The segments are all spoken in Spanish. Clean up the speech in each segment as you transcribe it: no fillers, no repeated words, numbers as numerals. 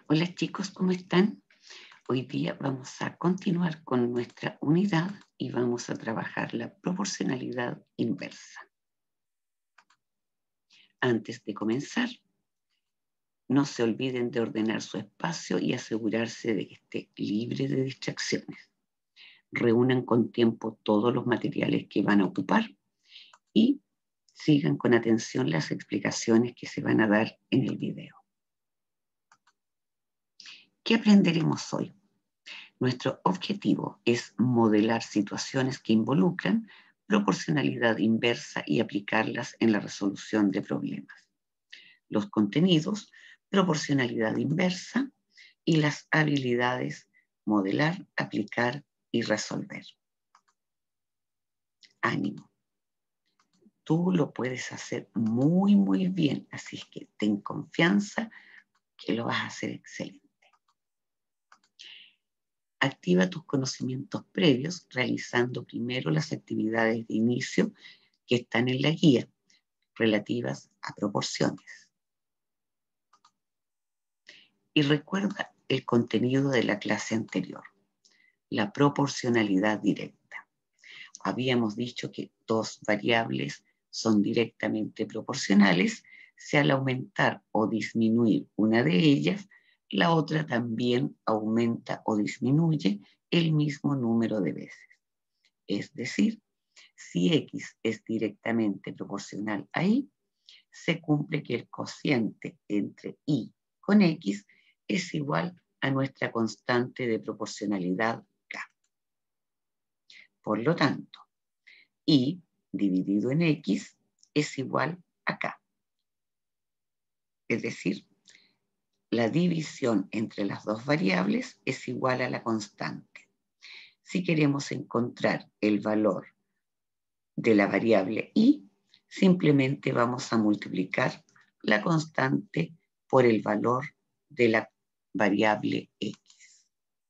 Hola chicos, ¿cómo están? Hoy día vamos a continuar con nuestra unidad y vamos a trabajar la proporcionalidad inversa. Antes de comenzar, no se olviden de ordenar su espacio y asegurarse de que esté libre de distracciones. Reúnan con tiempo todos los materiales que van a ocupar y sigan con atención las explicaciones que se van a dar en el video. ¿Qué aprenderemos hoy? Nuestro objetivo es modelar situaciones que involucran proporcionalidad inversa y aplicarlas en la resolución de problemas. Los contenidos, proporcionalidad inversa y las habilidades modelar, aplicar y resolver. Ánimo. Tú lo puedes hacer muy, muy bien, así es que ten confianza que lo vas a hacer excelente. Activa tus conocimientos previos realizando primero las actividades de inicio que están en la guía relativas a proporciones. Y recuerda el contenido de la clase anterior, la proporcionalidad directa. Habíamos dicho que dos variables son directamente proporcionales si al aumentar o disminuir una de ellas, la otra también aumenta o disminuye el mismo número de veces. Es decir, si X es directamente proporcional a Y, se cumple que el cociente entre Y con X es igual a nuestra constante de proporcionalidad K. Por lo tanto, Y dividido en X es igual a K. Es decir, la división entre las dos variables es igual a la constante. Si queremos encontrar el valor de la variable Y, simplemente vamos a multiplicar la constante por el valor de la variable X.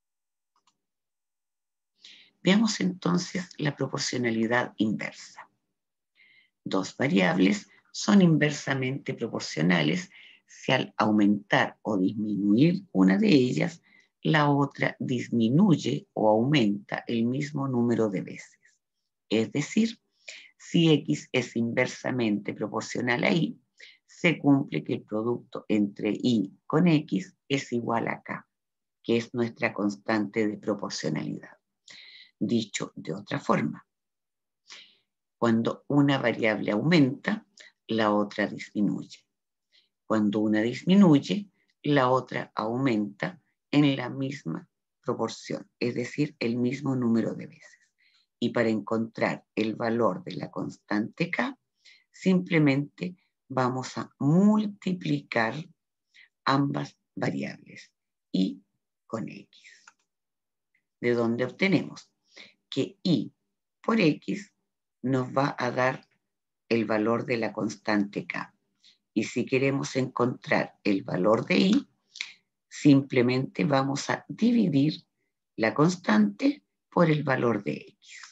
Veamos entonces la proporcionalidad inversa. Dos variables son inversamente proporcionales si al aumentar o disminuir una de ellas, la otra disminuye o aumenta el mismo número de veces. Es decir, si X es inversamente proporcional a Y, se cumple que el producto entre Y con X es igual a K, que es nuestra constante de proporcionalidad. Dicho de otra forma, cuando una variable aumenta, la otra disminuye. Cuando una disminuye, la otra aumenta en la misma proporción, es decir, el mismo número de veces. Y para encontrar el valor de la constante K, simplemente vamos a multiplicar ambas variables, Y con X. ¿De dónde obtenemos? Que Y por X nos va a dar el valor de la constante K. Y si queremos encontrar el valor de Y, simplemente vamos a dividir la constante por el valor de X.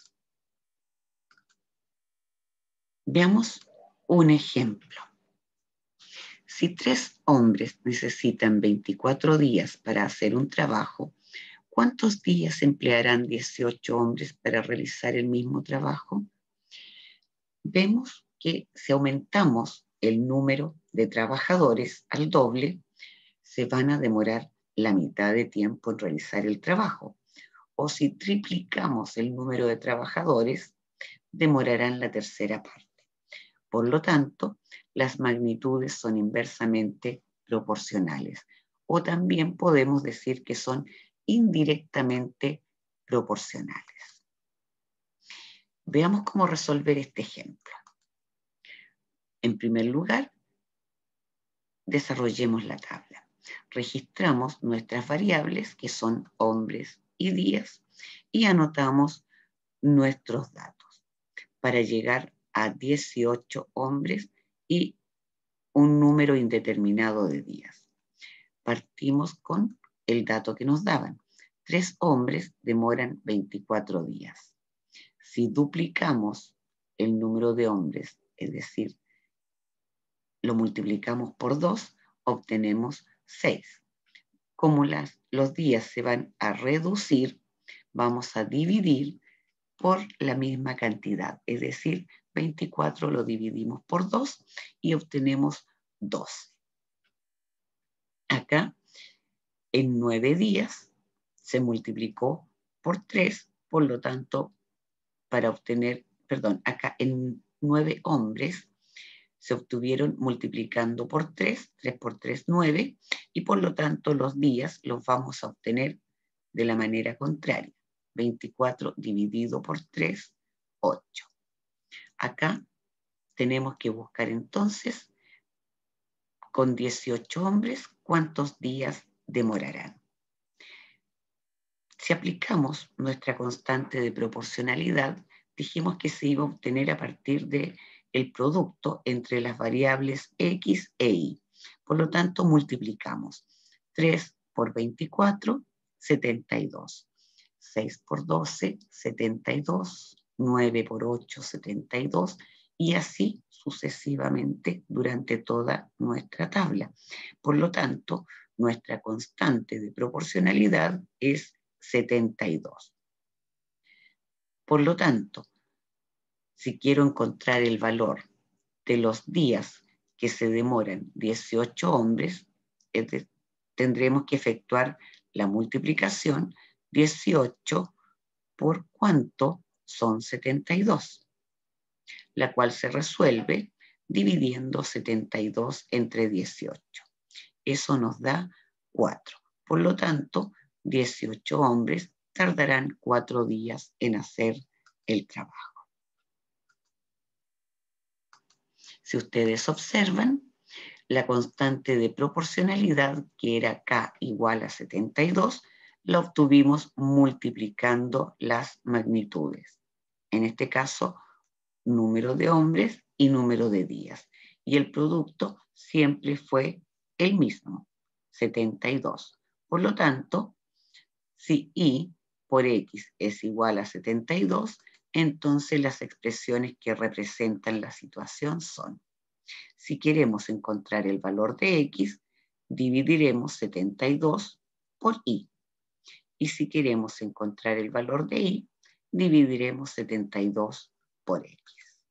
Veamos un ejemplo. Si 3 hombres necesitan 24 días para hacer un trabajo, ¿cuántos días emplearán 18 hombres para realizar el mismo trabajo? Vemos que si aumentamos el número de trabajadores al doble, se van a demorar la mitad de tiempo en realizar el trabajo. O si triplicamos el número de trabajadores, demorarán la tercera parte. Por lo tanto, las magnitudes son inversamente proporcionales. O también podemos decir que son indirectamente proporcionales. Veamos cómo resolver este ejemplo. En primer lugar, desarrollemos la tabla. Registramos nuestras variables, que son hombres y días, y anotamos nuestros datos para llegar a 18 hombres y un número indeterminado de días. Partimos con el dato que nos daban. 3 hombres demoran 24 días. Si duplicamos el número de hombres, es decir, lo multiplicamos por 2, obtenemos 6. como los días se van a reducir, vamos a dividir por la misma cantidad, es decir, 24 lo dividimos por 2 y obtenemos 12. Acá, en 9 días, se multiplicó por 3, por lo tanto, para obtener, perdón, acá en 9 hombres se obtuvieron multiplicando por 3, 3 por 3, 9, y por lo tanto los días los vamos a obtener de la manera contraria. 24 dividido por 3, 8. Acá tenemos que buscar entonces, con 18 hombres, cuántos días demorarán. Si aplicamos nuestra constante de proporcionalidad, dijimos que se iba a obtener a partir del producto entre las variables X e Y. Por lo tanto, multiplicamos 3 por 24, 72. 6 por 12, 72. 9 por 8, 72. Y así sucesivamente durante toda nuestra tabla. Por lo tanto, nuestra constante de proporcionalidad es 72. Por lo tanto, si quiero encontrar el valor de los días que se demoran 18 hombres, tendremos que efectuar la multiplicación 18 por cuánto son 72, la cual se resuelve dividiendo 72 entre 18. Eso nos da 4. Por lo tanto, 18 hombres tardarán 4 días en hacer el trabajo. Si ustedes observan, la constante de proporcionalidad, que era K igual a 72, la obtuvimos multiplicando las magnitudes. En este caso, número de hombres y número de días. Y el producto siempre fue el mismo, 72. Por lo tanto, si Y por X es igual a 72, entonces las expresiones que representan la situación son: si queremos encontrar el valor de X, dividiremos 72 por Y. Y si queremos encontrar el valor de Y, dividiremos 72 por X.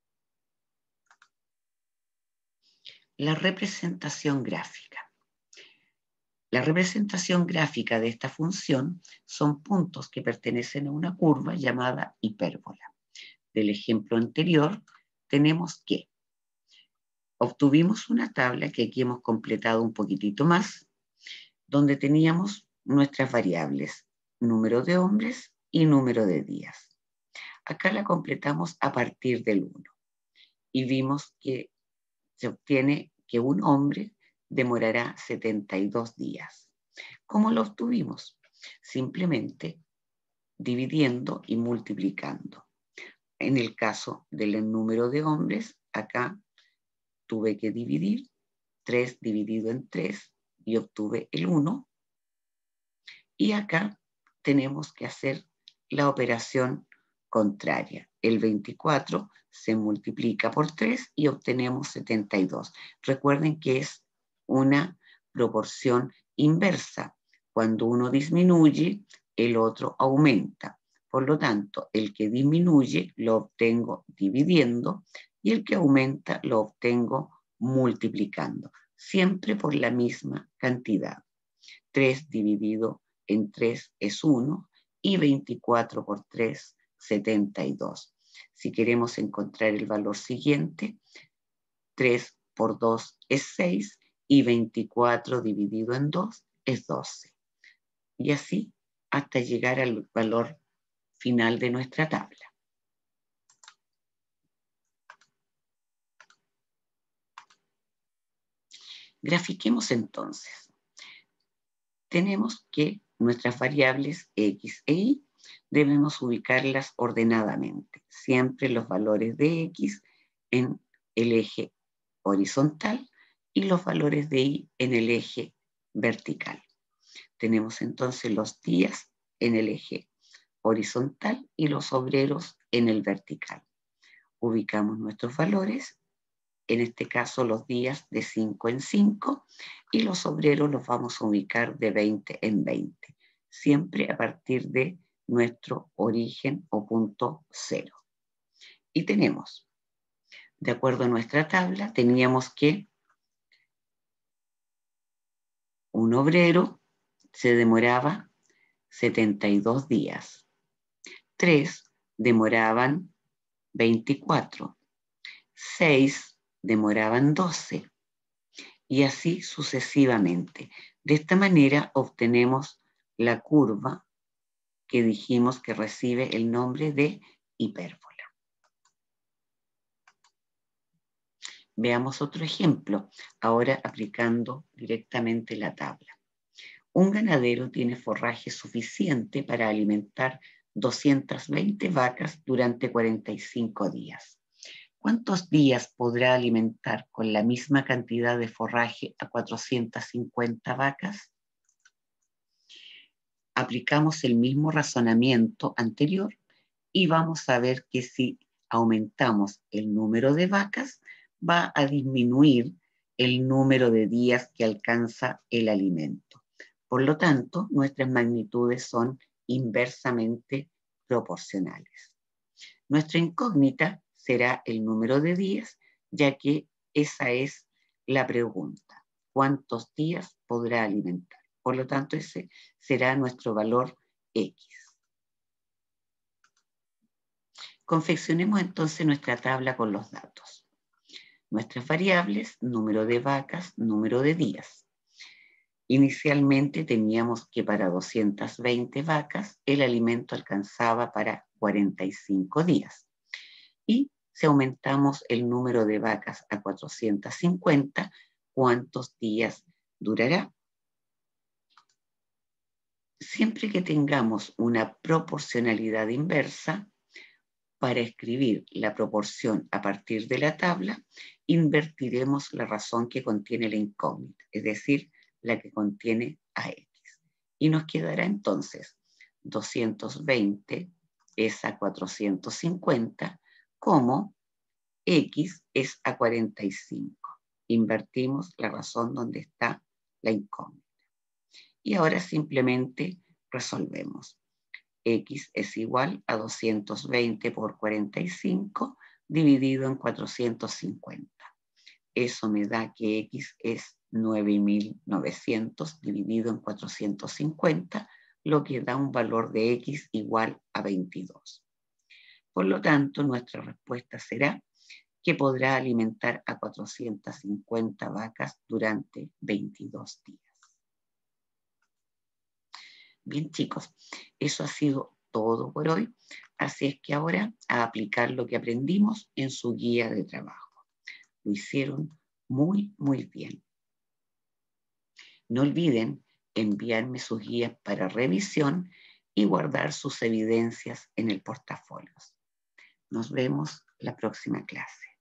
La representación gráfica. La representación gráfica de esta función son puntos que pertenecen a una curva llamada hipérbola. Del ejemplo anterior, tenemos que obtuvimos una tabla que aquí hemos completado un poquitito más, donde teníamos nuestras variables, número de hombres y número de días. Acá la completamos a partir del 1 y vimos que se obtiene que un hombre demorará 72 días. ¿Cómo lo obtuvimos? Simplemente dividiendo y multiplicando. En el caso del número de hombres, acá tuve que dividir 3 dividido en 3 y obtuve el 1. Y acá tenemos que hacer la operación contraria. El 24 se multiplica por 3 y obtenemos 72. Recuerden que es una proporción inversa. Cuando uno disminuye, el otro aumenta. Por lo tanto, el que disminuye lo obtengo dividiendo y el que aumenta lo obtengo multiplicando, siempre por la misma cantidad. 3 dividido en 3 es 1 y 24 por 3, 72. Si queremos encontrar el valor siguiente, 3 por 2 es 6 y 24 dividido en 2 es 12. Y así hasta llegar al valor final de nuestra tabla. Grafiquemos entonces. Tenemos que nuestras variables X e Y debemos ubicarlas ordenadamente. Siempre los valores de X en el eje horizontal y los valores de Y en el eje vertical. Tenemos entonces los días en el eje horizontal y los obreros en el vertical. Ubicamos nuestros valores en este caso los días de 5 en 5, y los obreros los vamos a ubicar de 20 en 20, siempre a partir de nuestro origen o punto cero. Y tenemos, de acuerdo a nuestra tabla, teníamos que un obrero se demoraba 72 días, 3 demoraban 24, 6 demoraban 12, y así sucesivamente. De esta manera obtenemos la curva que dijimos que recibe el nombre de hipérbola. Veamos otro ejemplo, ahora aplicando directamente la tabla. Un ganadero tiene forraje suficiente para alimentar 220 vacas durante 45 días. ¿Cuántos días podrá alimentar con la misma cantidad de forraje a 450 vacas? Aplicamos el mismo razonamiento anterior y vamos a ver que si aumentamos el número de vacas, va a disminuir el número de días que alcanza el alimento. Por lo tanto, nuestras magnitudes son inversamente proporcionales. Nuestra incógnita será el número de días, ya que esa es la pregunta. ¿Cuántos días podrá alimentar? Por lo tanto, ese será nuestro valor X. Confeccionemos entonces nuestra tabla con los datos. Nuestras variables, número de vacas, número de días. Inicialmente teníamos que para 220 vacas el alimento alcanzaba para 45 días. Y si aumentamos el número de vacas a 450, ¿cuántos días durará? Siempre que tengamos una proporcionalidad inversa, para escribir la proporción a partir de la tabla, invertiremos la razón que contiene la incógnita, es decir, la que contiene a X. Y nos quedará entonces 220 es a 450, como X es a 45. Invertimos la razón donde está la incógnita. Y ahora simplemente resolvemos. X es igual a 220 por 45 dividido en 450. Eso me da que X es 9.900 dividido en 450, lo que da un valor de X igual a 22. Por lo tanto, nuestra respuesta será que podrá alimentar a 450 vacas durante 22 días. Bien, chicos, eso ha sido todo por hoy. Así es que ahora a aplicar lo que aprendimos en su guía de trabajo. Lo hicieron muy, muy bien. No olviden enviarme sus guías para revisión y guardar sus evidencias en el portafolio. Nos vemos la próxima clase.